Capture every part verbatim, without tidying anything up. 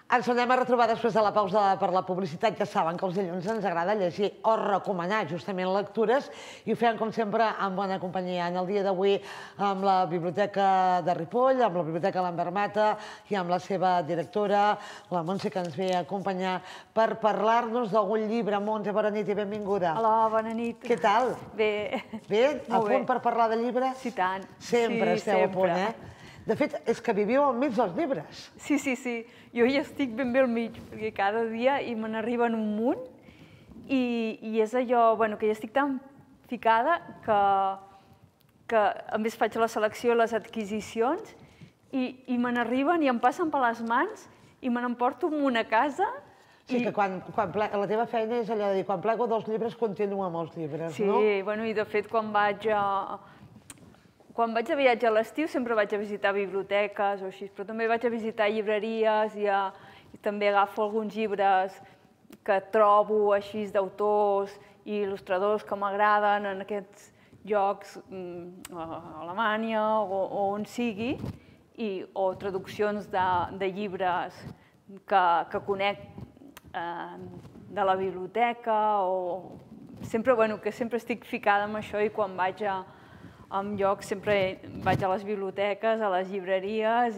Ens tornem a retrobar després de la pausa per la publicitat. Ja saben que els dilluns ens agrada llegir o recomanar justament lectures i ho fem, com sempre, amb bona companyia. En el dia d'avui amb la Biblioteca de Ripoll, amb la Biblioteca Lambert Mata i amb la seva directora, la Montse, que ens ve a acompanyar per parlar-nos d'algun llibre. Montse, bona nit i benvinguda. Hola, bona nit. Què tal? Bé. Bé? A punt per parlar de llibres? Sí, tant. Sempre esteu a punt, eh? De fet, és que viviu al mig dels llibres. Sí, sí, sí. Jo hi estic ben bé al mig, perquè cada dia me n'arriben un munt i és allò, bueno, que ja estic tan ficada que a més faig la selecció i les adquisicions i me n'arriben i em passen per les mans i me n'emporto un munt a casa. Sí, que quan la teva feina és allò de dir, quan plego dels llibres, continuo amb els llibres, no? Sí, bueno, i de fet, quan vaig a... Quan vaig a viatge a l'estiu sempre vaig a visitar biblioteques o així, però també vaig a visitar llibreries i també agafo alguns llibres que trobo així d'autors i il·lustradors que m'agraden en aquests llocs, a Alemanya o on sigui, o traduccions de llibres que conec de la biblioteca o... Sempre, bueno, que sempre estic ficada amb això i quan vaig a en llocs sempre vaig a les biblioteques, a les llibreries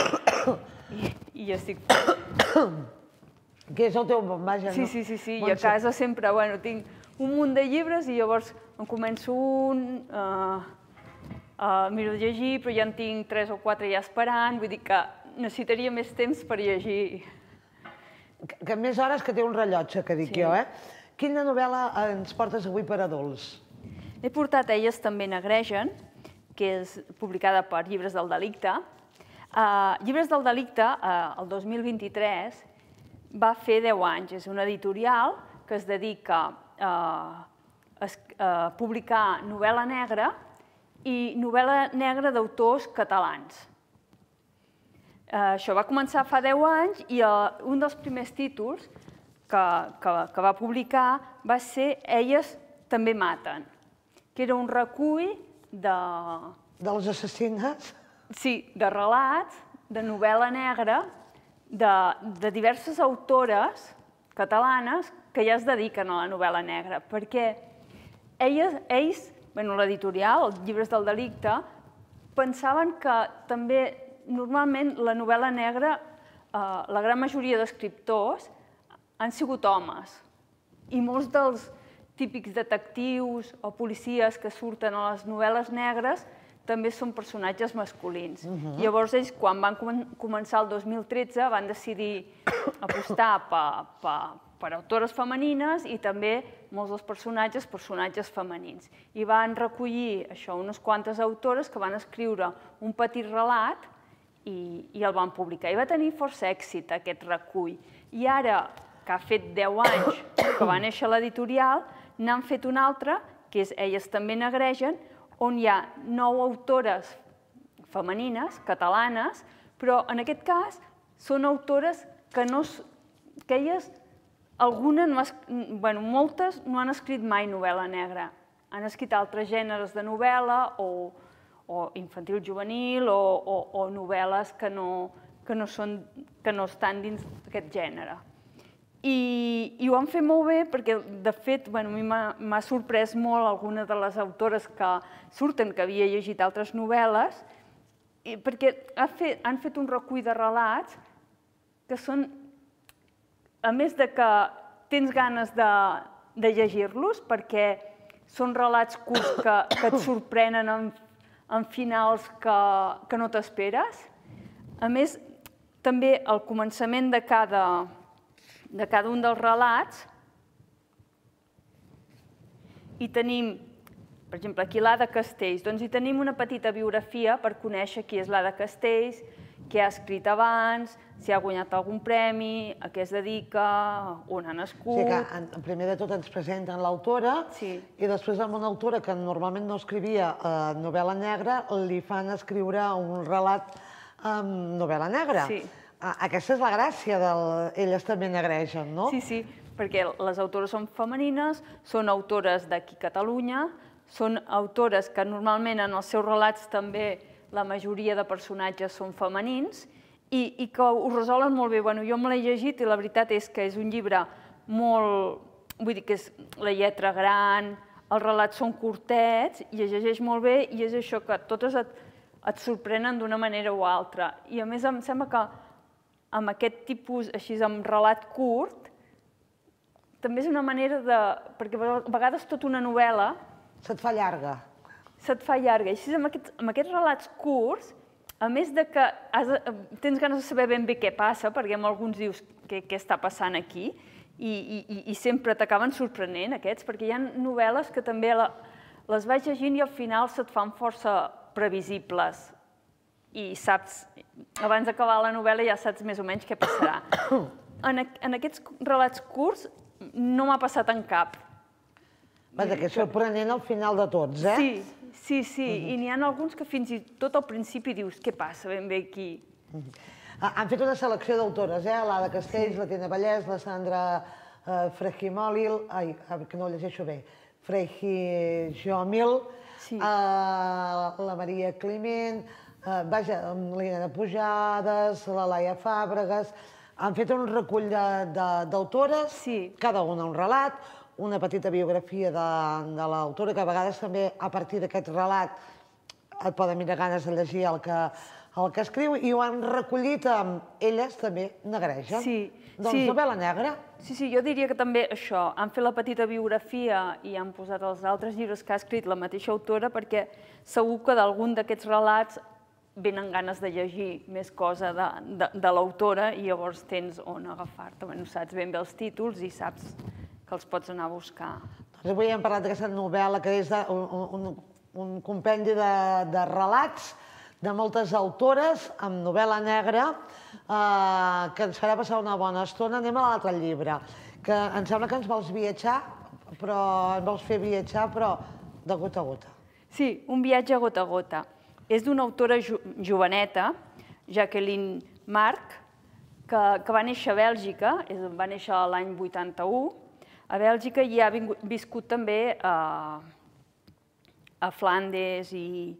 i estic... Que és el teu vaja, no? Sí, sí, sí, i a casa sempre, bueno, tinc un munt de llibres i llavors em començo un, miro de llegir, però ja en tinc tres o quatre ja esperant, vull dir que necessitaria més temps per llegir. Que més hores que té un rellotge, que dic jo, eh? Quina novel·la ens portes avui per adults? He portat Elles també negregen, que és publicada per Llibres del Delicte. Llibres del Delicte, el dos mil vint-i-tres, va fer deu anys. És una editorial que es dedica a publicar novel·la negra i novel·la negra d'autors catalans. Això va començar fa deu anys i un dels primers títols que va publicar va ser Elles també maten, que era un recull de... De les assassines? Sí, de relats, de novel·la negra, de diverses autores catalanes que ja es dediquen a la novel·la negra, perquè ells, l'editorial, els Llibres del Delicte, pensaven que també normalment la novel·la negra, la gran majoria d'escriptors han sigut homes i molts dels típics detectius o policies que surten a les novel·les negres també són personatges masculins. Llavors ells, quan van començar el dos mil tretze, van decidir apostar per autores femenines i també molts dels personatges, personatges femenins. I van recollir això, unes quantes autores que van escriure un petit relat i el van publicar. I va tenir força èxit aquest recull. I ara, que ha fet deu anys que va néixer l'editorial, n'han fet un altre, que és Elles també negregen, on hi ha nou autores femenines, catalanes, però en aquest cas són autores que no... que elles, algunes, bueno, moltes no han escrit mai novel·la negra. Han escrit altres gèneres de novel·la o infantil-juvenil o novel·les que no estan dins d'aquest gènere. I ho han fet molt bé perquè, de fet, a mi m'ha sorprès molt alguna de les autores que surten, que havia llegit altres novel·les, perquè han fet un recull de relats que són, a més de que tens ganes de llegir-los, perquè són relats curts que et sorprenen en finals que no t'esperes. A més, també al començament de cada... de cada un dels relats, i tenim, per exemple, aquí l'Ada Castells, doncs hi tenim una petita biografia per conèixer qui és l'Ada Castells, què ha escrit abans, si ha guanyat algun premi, a què es dedica, on ha nascut... O sigui que primer de tot ens presenten l'autora i després amb una autora que normalment no escrivia novel·la negra li fan escriure un relat amb novel·la negra. Sí. Aquesta és la gràcia d'Elles també negregen, no? Sí, sí, perquè les autores són femenines, són autores d'aquí a Catalunya, són autores que normalment en els seus relats també la majoria de personatges són femenins i que ho resolen molt bé. Jo me l'he llegit i la veritat és que és un llibre molt... Vull dir que és la lletra gran, els relats són curtets i es llegeix molt bé i és això que totes et sorprenen d'una manera o altra. I a més em sembla que amb aquest tipus, així, amb relat curt, també és una manera de... Perquè a vegades tota una novel·la... Se't fa llarga. Se't fa llarga. I així, amb aquests relats curts, a més de que tens ganes de saber ben bé què passa, perquè amb alguns dius què està passant aquí, i sempre t'acaben sorprenent aquests, perquè hi ha novel·les que també les vaig llegint i al final se't fan força previsibles. I saps, abans d'acabar la novel·la ja saps més o menys què passarà. En aquests relats curts no m'ha passat en cap. Vaja, que és sorprenent al final de tots, eh? Sí, sí, sí. I n'hi ha alguns que fins i tot al principi dius què passa ben bé aquí. Han fet una selecció d'autores, eh? L'Ada Castells, la Tina Vallès, la Sandra Frejimòlil, ai, que no ho llegeixo bé, Frejimòlil, la Maria Climent, vaja, l'Helena Pujades, la Laia Fàbregas. Han fet un recull d'autores, cada una un relat, una petita biografia de l'autora, que a vegades també a partir d'aquest relat et poden mirar ganes de llegir el que escriu, i ho han recollit amb elles també negregen. Doncs novel·la negra. Sí, sí, jo diria que també això, han fet la petita biografia i han posat els altres llibres que ha escrit la mateixa autora, perquè segur que d'algun d'aquests relats venen ganes de llegir més cosa de l'autora i llavors tens on agafar-te. Saps ben bé els títols i saps que els pots anar a buscar. Doncs avui hem parlat d'aquesta novel·la que és un compendi de relats de moltes autores amb novel·la negra que ens farà passar una bona estona. Anem a l'altre llibre, que em sembla que ens vols viatjar, però ens vols fer viatjar, però de gota a gota. Sí, un viatge a gota a gota. És d'una autora joveneta, Jacqueline March, que va néixer a Bèlgica, va néixer l'any vuitanta-u, a Bèlgica, i ha viscut també a Flandes,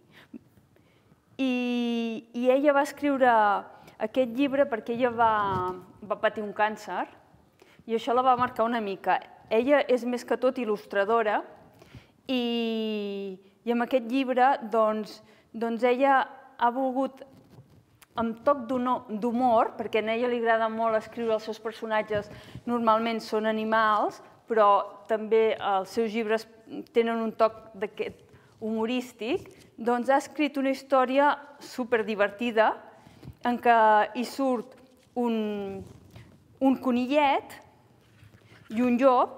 i ella va escriure aquest llibre perquè ella va patir un càncer i això la va marcar una mica. Ella és més que tot il·lustradora i amb aquest llibre doncs ella ha volgut, amb toc d'humor, perquè a ella li agrada molt escriure els seus personatges, normalment són animals, però també els seus llibres tenen un toc d'aquest humorístic, doncs ha escrit una història superdivertida en què hi surt un conillet i un llop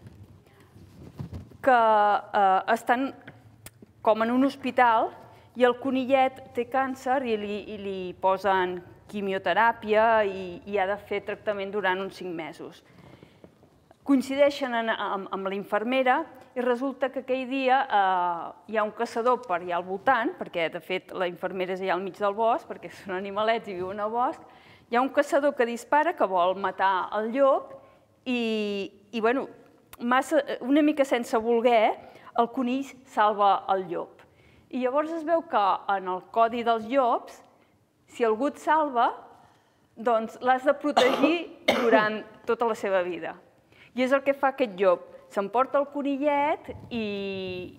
que estan com en un hospital i el conillet té càncer i li posen quimioteràpia i ha de fer tractament durant uns cinc mesos. Coincideixen amb la infermera i resulta que aquell dia hi ha un caçador per allà al voltant, perquè de fet la infermera és allà al mig del bosc, perquè són animalets i viuen al bosc, hi ha un caçador que dispara, que vol matar el llop i una mica sense voler el conill salva el llop. I llavors es veu que en el codi dels llops, si algú et salva, doncs l'has de protegir durant tota la seva vida. I és el que fa aquest llop. S'emporta el conillet i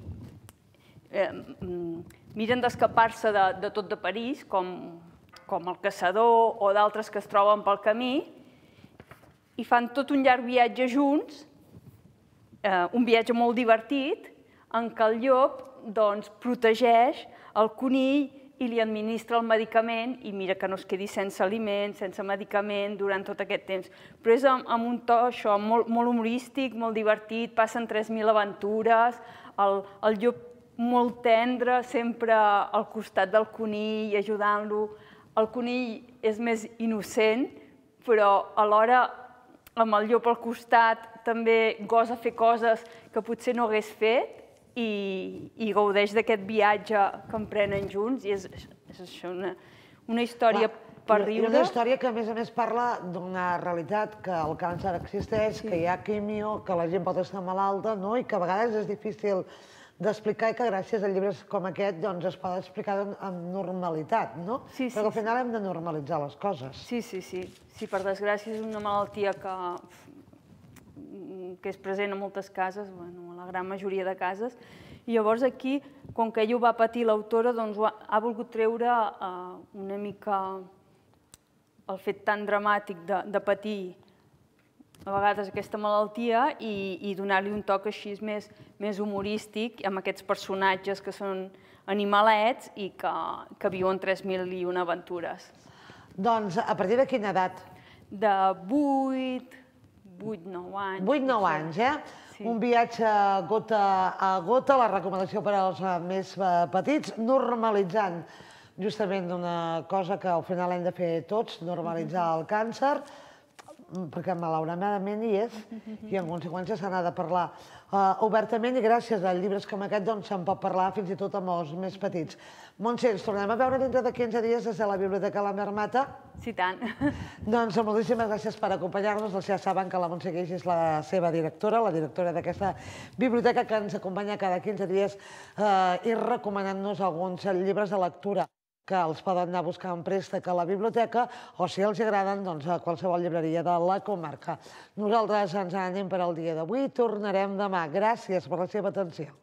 miren d'escapar-se de tot de París, com el caçador o d'altres que es troben pel camí, i fan tot un llarg viatge junts, un viatge molt divertit, en què el llop protegeix el conill i li administra el medicament i mira que no es quedi sense aliment, sense medicament durant tot aquest temps. Però és amb un to això molt humorístic, molt divertit, passen tres mil aventures, el llop molt tendre, sempre al costat del conill, ajudant-lo. El conill és més innocent, però alhora amb el llop al costat també gosa fer coses que potser no hagués fet i gaudeix d'aquest viatge que emprenen junts, i és això, una història per riure. Una història que a més a més parla d'una realitat, que el càncer existeix, que hi ha quimio, que la gent pot estar malalta i que a vegades és difícil d'explicar i que gràcies a llibres com aquest doncs es pot explicar amb normalitat, no? Sí, sí. Perquè al final hem de normalitzar les coses. Sí, sí, sí. Sí, per desgràcia és una malaltia que, que és present a moltes cases, bueno, a la gran majoria de cases, i llavors aquí, com que ell ho va patir l'autora, doncs ha, ha volgut treure uh, una mica el fet tan dramàtic de, de patir a vegades aquesta malaltia i, i donar-li un toc així més, més humorístic amb aquests personatges que són animalets i que, que viuen tres mil i una aventures. Doncs a partir de quina edat? De vuit, vuit, nou anys. vuit, nou anys, eh? Sí. Un viatge gota a gota, la recomanació per als més petits, normalitzant justament una cosa que al final hem de fer tots, normalitzar el càncer, perquè malauradament hi és, i en conseqüència se n'ha de parlar obertament, i gràcies a llibres com aquest se'n pot parlar fins i tot amb els més petits. Montse, ens tornem a veure dintre de quinze dies des de la Biblioteca La Marmata? Sí, tant. Doncs moltíssimes gràcies per acompanyar-nos. Ja saben que la Montse Guix és la seva directora, la directora d'aquesta biblioteca que ens acompanya cada quinze dies i recomanant-nos alguns llibres de lectura que els poden anar a buscar en préstec a la biblioteca o, si els agraden, a qualsevol llibreria de la comarca. Nosaltres ens anem per al dia d'avui, tornarem demà. Gràcies per la seva atenció.